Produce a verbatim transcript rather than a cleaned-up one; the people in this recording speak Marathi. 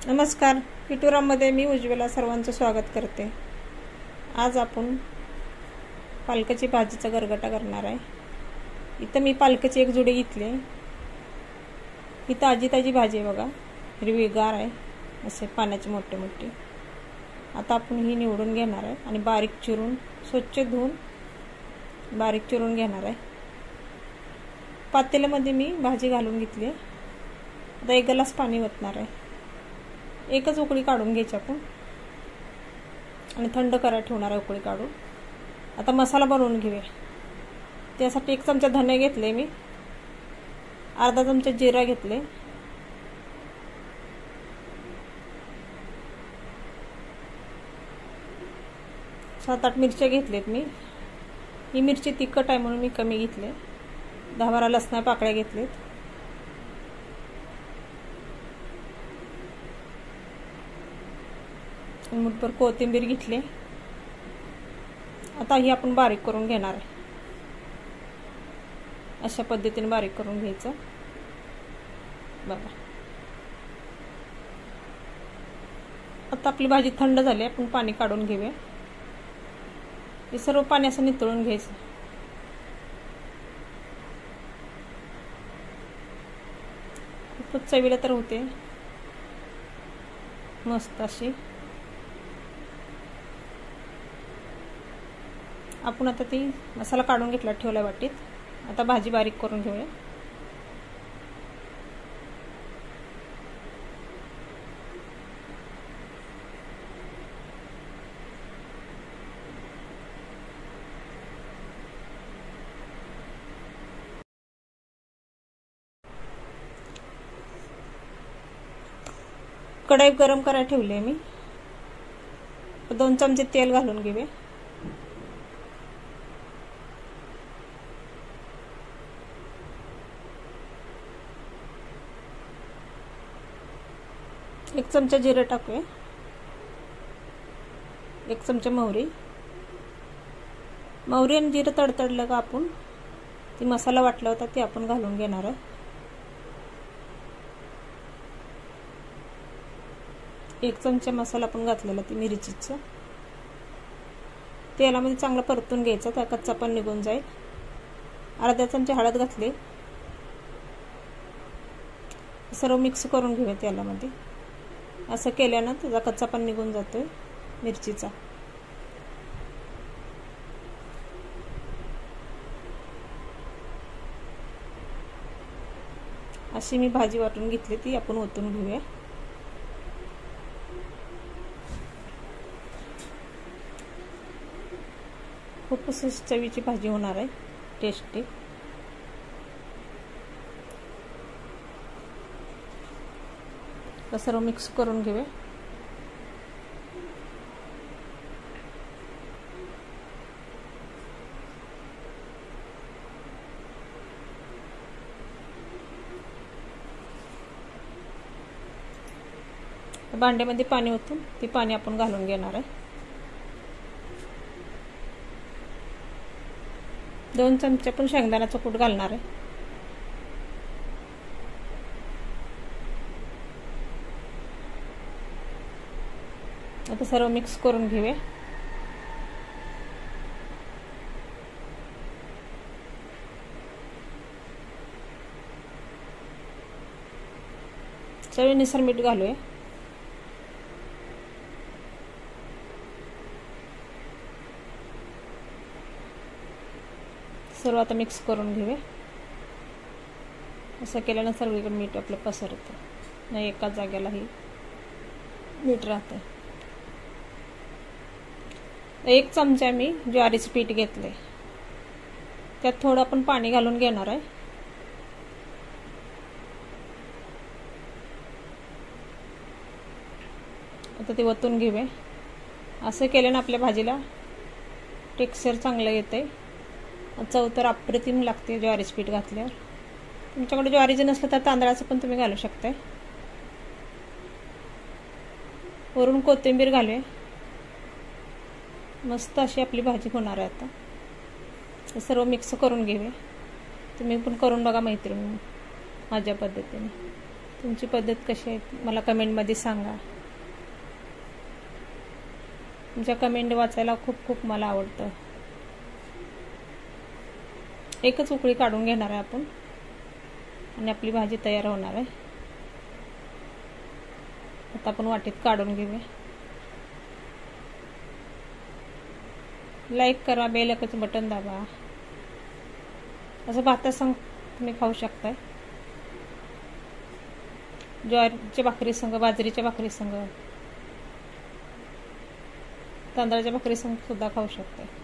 नमस्कार, पिटुरामध्ये मी उज्ज्वला सर्वांचं स्वागत करते। आज आपण पालकाची भाजीचा गरगटा करणार आहे। इथं मी पालकाची एक जुडी घेतली आहे। ही ताजी ताजी भाजी आहे बघा, हिरवीगार आहे, असे पाण्याचे मोठे मोठे। आता आपण ही निवडून घेणार आहे आणि बारीक चिरून स्वच्छ धुवून बारीक चिरून घेणार आहे। पातेल्यामध्ये मी भाजी घालून घेतली आहे। आता एक ग्लास पाणी ओतणार आहे। एकच उकळी काढून घ्यायची आपण आणि थंड करायला ठेवणार आहे उकळी काढून। आता मसाला बनवून घेऊया। त्यासाठी एक चमचा धने घेतले मी, अर्धा चमचा जिरा घेतले, सात आठ मिरच्या घेतलेत मी। ही मिरची तिखट आहे म्हणून मी कमी घेतले। दहा बारा लसणा पाकळ्या घेतलेत। मुठभर कोथिंबीर घेतली। आता ही आपण बारीक करून घेणार आहे। अशा पद्धतीने बारीक करून घ्यायचं बघा। आता आपली भाजी थंड झाली, आपण पाणी काढून घेऊया। हे सर्व पाणी असं नितळून घ्यायचं। खूपच चवीला तर होते मस्त अशी। आपण आता ती मसाला काढून घेतला, ठेवला वाटीत। आता भाजी बारीक करून घेऊया। कढई गरम करायला ठेवली आहे मी। दोन चमचे तेल घालून घेऊया। एक चमचा जिरे टाकूया, एक चमचा मोहरी। मोहरी आणि जिरे तडतडलं का आपण ती मसाला वाटला होता ते आपण घालून घेणार आहे। एक चमचा मसाला आपण घातलेला ती मिरचीचा। तेलामध्ये चांगलं परतून घ्यायचं, त्या कच्चा पण निघून जाईल। अर्धा चमचा हळद घातली, सर्व मिक्स करून घेऊया तेलामध्ये। असं केल्यानं त्याचा कच्चा पण निघून जातोय मिरचीचा। अशी मी भाजी वाटून घेतली, ती आपण ओतून घेऊया। खूपच चवीची भाजी होणार आहे, टेस्टी। सर्व मिक्स करून घेऊया। भांड्यामध्ये पाणी ओतून ती पाणी आपण घालून घेणार आहे। दोन चमचे पण शेंगदाण्याचं कूट घालणार आहे। आता सर्व मिक्स करून घेऊया। चवीनुसार मीठ घालूया। सर्व आता मिक्स करून घेऊया। असं केल्यानं सर्वीकडे मीठ आपलं पसरतं, नाही एका जागेलाही मीठ राहतं। एक चमचा मी ज्वारीचं पीठ घेतले, त्यात थोडं आपण पाणी घालून घेणार आहे। आता ते वतून घेऊया। असं केल्यानं आपल्या भाजीला टेक्स्चर चांगलं येते, चव तर अप्रतिम लागते ज्वारीचं पीठ घातल्यावर। तुमच्याकडे ज्वारीचं नसलं तर तांदळाचं पण तुम्ही घालू शकताय। वरून कोथिंबीर घालूया। मस्त अशी आपली भाजी होणार आहे। आता सर्व मिक्स करून घेऊया। तुम्ही पण करून बघा मैत्रिणी माझ्या पद्धतीने। तुमची पद्धत कशी आहे मला कमेंटमध्ये सांगा. तुमच्या कमेंट वाचायला खूप खूप मला आवडतं. एकच उकळी काढून घेणार आहे आपण आणि आपली भाजी तयार होणार आहे. आता आपण वाटीत काढून घेऊया. लाईक करा, बेल आयकॉनचं बटन दाबा. असं भातासंग तुम्ही खाऊ शकताय. ज्वारीच्या भाकरी संग, बाजरीच्या भाकरी संग, तांदळाच्या भाकरी संग सुद्धा खाऊ शकताय.